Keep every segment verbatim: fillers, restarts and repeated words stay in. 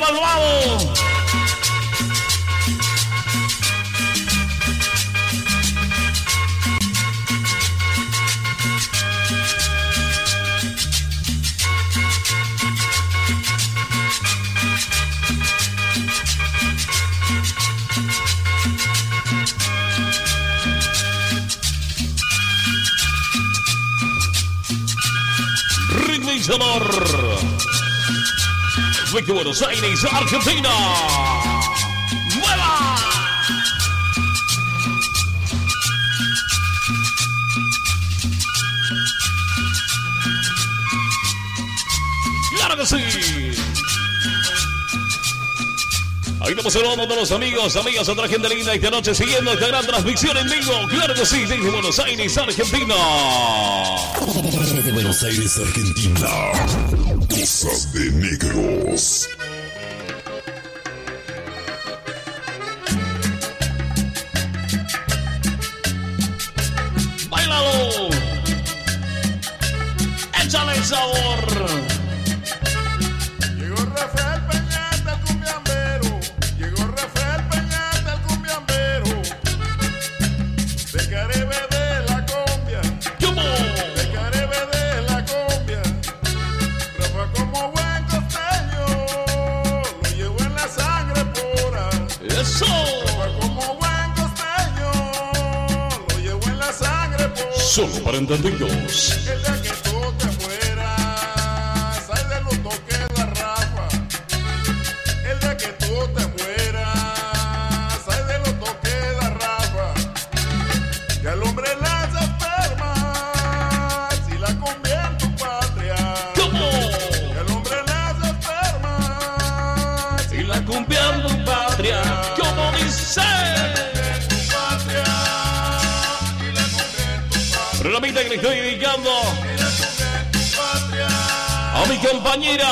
malvado. Desde Buenos Aires, Argentina. ¡Mueva! ¡Claro que sí! Ahí estamos saludando a todos los amigos, amigas, a otra gente linda esta noche siguiendo esta gran transmisión en vivo. Claro que sí, desde Buenos Aires, Argentina. Desde Buenos Aires, Argentina. Cosas de negros. ¡Báilalo! ¡Échale sabor! Llegó Rafael Peñate, el cumbiambero. Llegó Rafael Peñate, el cumbiambero. De Caribe de la cumbia. ¿Cómo? De Caribe de la cumbia. Rafa como buen costeño, lo llevo en la sangre pura. ¡Eso! Rafa como buen costeño, lo llevo en la sangre pura. Solo para entendidos. El día que tú te fueras, ay de los toques la Rafa. El día que tú te mueras, ay de los toques la Rafa. Y al hombre las enfermas, si la cumbia en tu patria. ¿Cómo? Y al hombre las enfermas, Y la cumbia en tu patria. ¿Cómo dice? en tu patria. Y la cumbia en tu patria. Programita que le estoy dedicando Y la cumbia en tu patria. a mi compañera,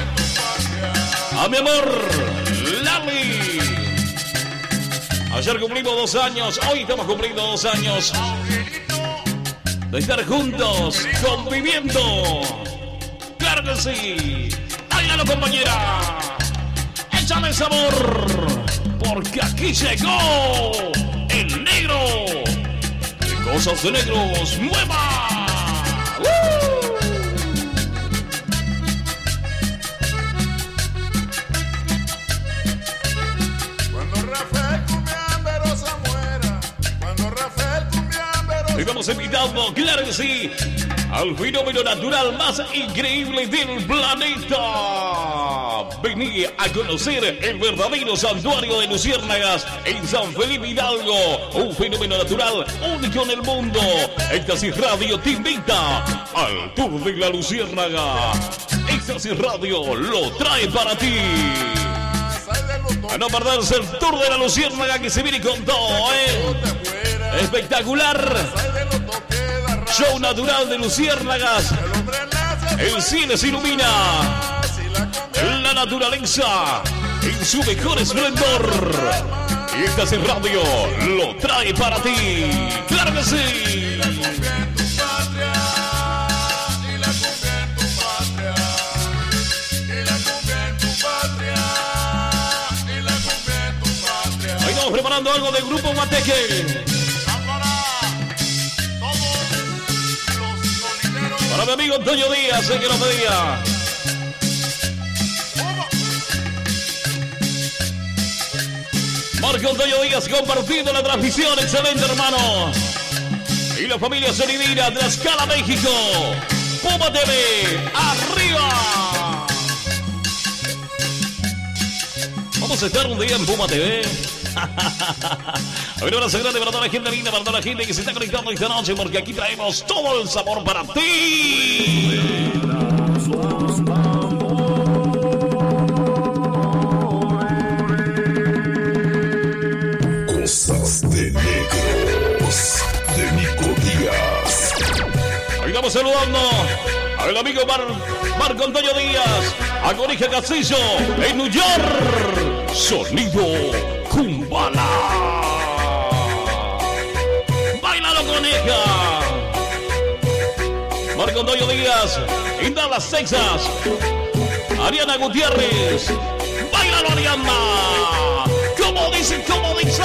a mi amor, Lali. Ayer cumplimos dos años, hoy estamos cumpliendo dos años de estar juntos, conviviendo. ¡Claro que sí! ¡Báilalo, compañera! ¡Échame sabor! Porque aquí llegó el negro. De Cosas de Negros, ¡mueva! ¡Uh! Cuando Rafael Cumbiambero se muera, cuando Rafael Cumbiambero Estamos invitando, claro que sí, al fenómeno natural más increíble del planeta. Vení a conocer el verdadero santuario de luciérnagas en San Felipe Hidalgo. Un fenómeno natural único en el mundo. Éxtasis Radio te invita al Tour de la Luciérnaga. Éxtasis Radio lo trae para ti. sale de los toques A no perderse el Tour de la Luciérnaga que se viene con todo, ¿eh? te fuera, Espectacular. sale de los toques la Rafa. Show natural de luciérnagas. El hombre las El cielo se ilumina. enfermas, si la cumbia La naturaleza en su mejor esplendor. Y Éxtasis Radio lo trae para ti. ¡Claro que sí! cumbia en tu patria, y la cumbia en tu patria, y la cumbia en tu patria, y la cumbia en tu patria. Ahí estamos preparando algo del grupo Guateque. Para todos los solideros. Para mi amigo Antonio Díaz, sé que lo pedía. Marco Antonio Díaz compartiendo la transmisión. Excelente, hermano. Y la familia sonidera de Tlaxcala, México. Puma T V, arriba. Vamos a estar un día en Puma T V. A ver, un abrazo grande para toda la gente linda, para toda la gente que se está conectando esta noche, porque aquí traemos todo el sabor para ti. Cosas de negros. De Nico Díaz. Ahí estamos saludando al amigo Mar Marco Antonio Díaz, a Coneja Castillo, en New York. Sonido Kumbala. ¡Báilalo, Coneja! Marco Antonio Díaz, en Dallas, Texas. Ariana Gutiérrez, Báilalo, Ariana. ¿Cómo dice? ¿Cómo dice?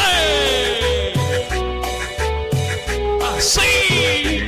Así.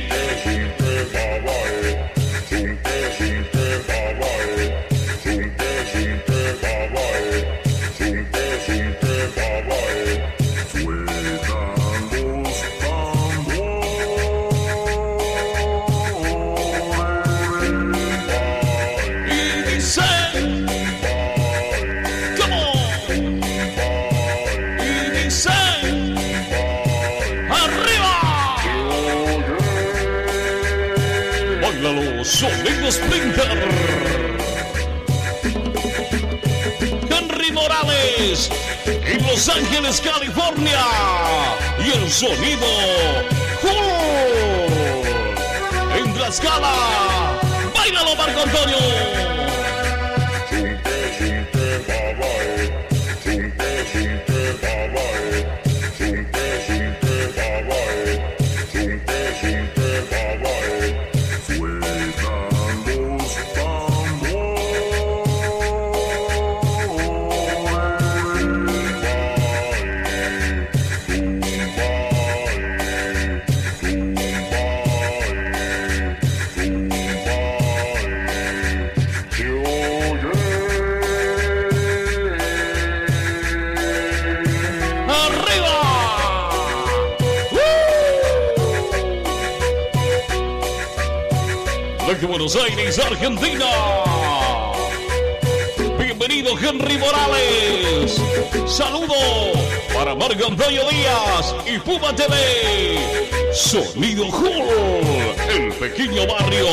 Sonido Sprinter. Henry Morales en Los Ángeles, California. Y el sonido Hulk en Tlaxcala. Báilalo, Marco Antonio. De Buenos Aires, Argentina. Bienvenido, Henry Morales. Saludo para Marco Antonio Díaz y Puma T V. Sonido Hulk, el pequeño barrio.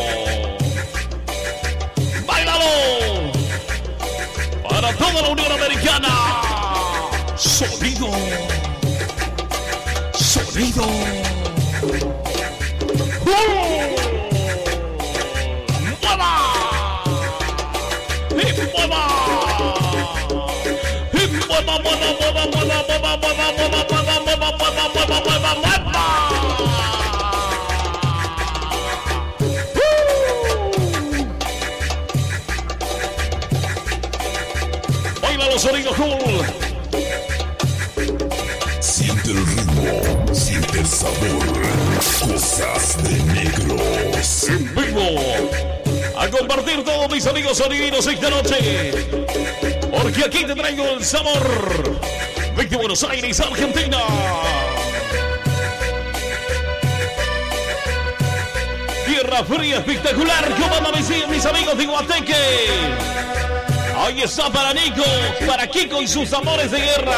¡Báilalo! Para toda la Unión Americana. Sonido. Sonido. ¡Hulk! Baila los sonidos Hulk. Siente el ritmo, siente el sabor. Cosas de negros. En vivo. A compartir todos mis amigos sonidinos esta noche. Porque aquí te traigo el sabor de Buenos Aires, Argentina. Tierra fría espectacular, como andan mis amigos de Guateque. Ahí está para Nico, para Kiko y sus amores de guerra.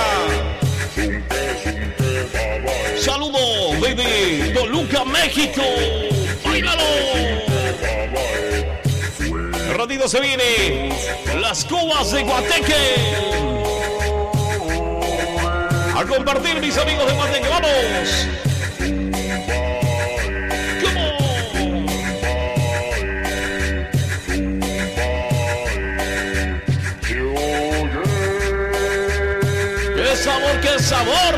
Saludos desde Toluca, México. ¡Báilalo! El ratito se viene las cubas de Guateque. A compartir, mis amigos de Guateque, vamos. ¡Qué sabor, qué sabor!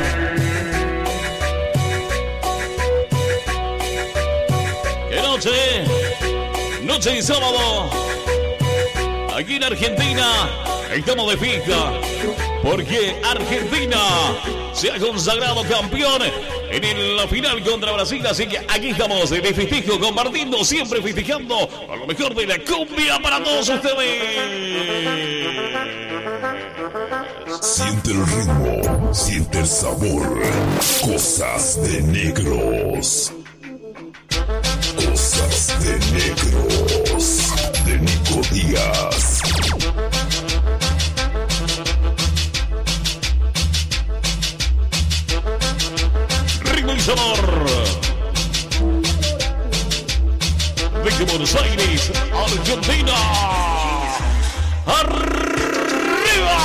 ¡Qué noche! Noche de sábado. Aquí en Argentina estamos de fija. Porque Argentina se ha consagrado campeón en la final contra Brasil. Así que aquí estamos de festejo, compartiendo, siempre festejando a lo mejor de la cumbia para todos ustedes. Siente el ritmo, siente el sabor. Cosas de negros. Cosas de negros. De Nico Díaz. Ritmo y sabor. Desde Buenos Aires, Argentina. ¡Arriba!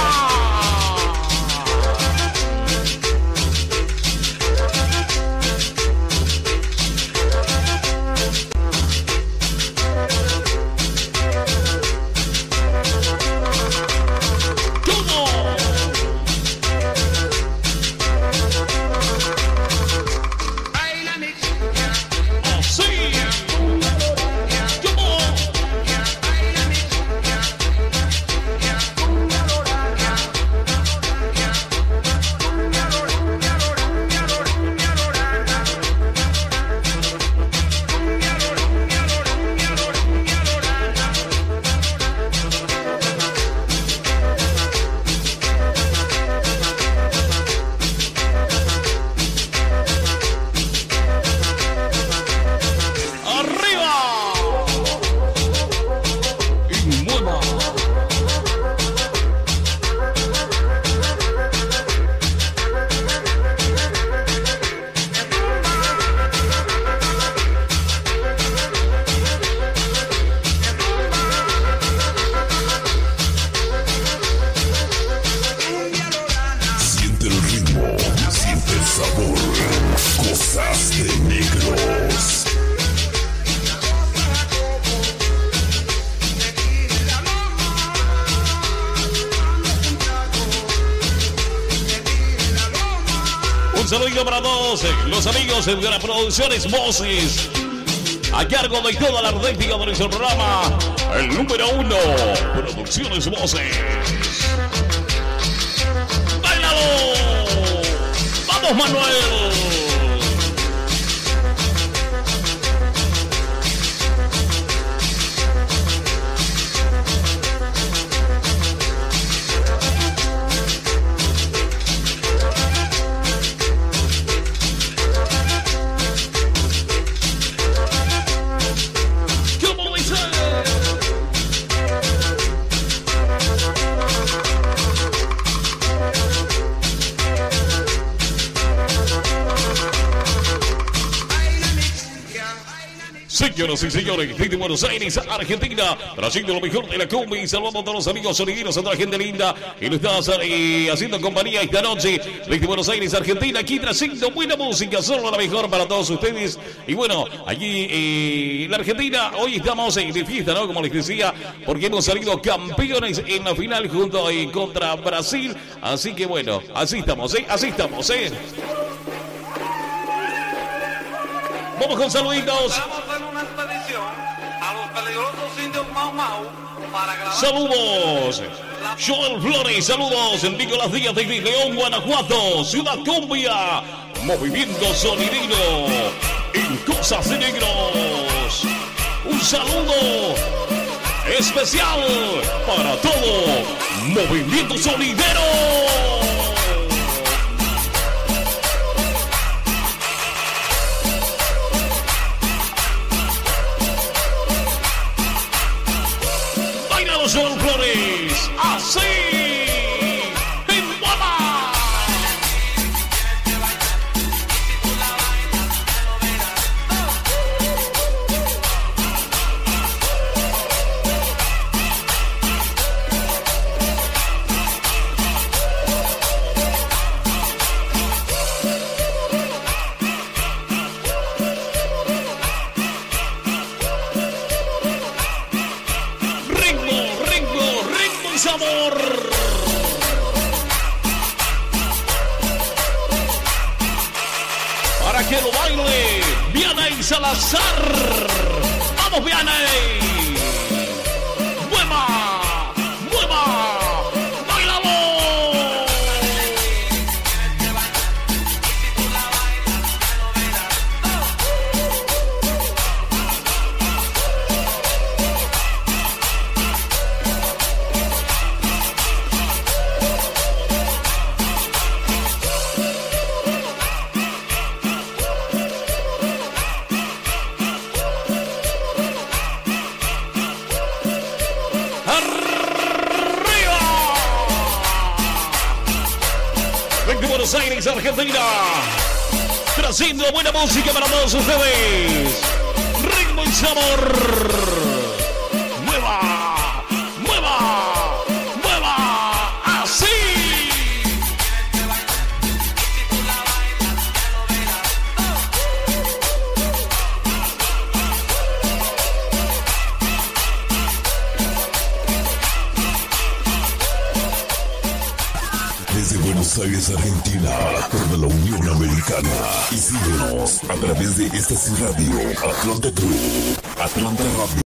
Un saludito para todos los amigos de las producciones Voces. A cargo de toda la artística de nuestro programa, el número uno, Producciones Voces. ¡Báilalo! ¡Vamos, Manuel! Señoras y señores, desde Buenos Aires, Argentina, trayendo lo mejor de la cumbia y saludando a todos los amigos sonideros, a toda la gente linda y lo estás eh, haciendo compañía esta noche desde Buenos Aires, Argentina, aquí trayendo buena música, solo la mejor para todos ustedes. Y bueno, allí eh, en la Argentina, hoy estamos eh, de fiesta, ¿no? Como les decía, porque hemos salido campeones en la final junto eh, contra Brasil. Así que bueno, así estamos, ¿eh? Así estamos, ¿eh? Vamos con saluditos. Saludos. Joel Flores, saludos. Nicolás Díaz desde León, Guanajuato. Ciudad Cumbia. Movimiento sonidero en Cosas de Negros. Un saludo especial para todo Movimiento Sonidero. Joel Flores, así, en Guapa. Sabor. Para que lo baile Vianey Salazar. Vamos, Vianey. Mueva, mueva, bailalo. De Buenos Aires, Argentina, trayendo buena música para todos ustedes. Ritmo y sabor. Mueva, mueva, mueva, así. Desde Buenos Aires, Argentina, toda la Unión Americana. Y síguenos a través de esta radio, Atlanta Crew, Atlanta Radio.